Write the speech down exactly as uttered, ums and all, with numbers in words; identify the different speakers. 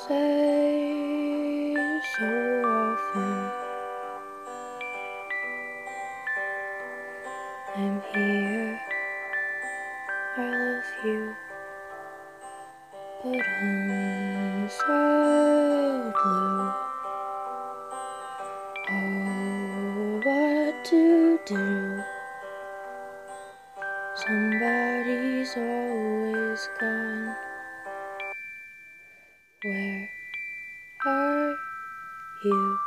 Speaker 1: say so often, I'm here, I love you, but I'm so blue. Oh, what to do? Somebody's always gone. Where are you?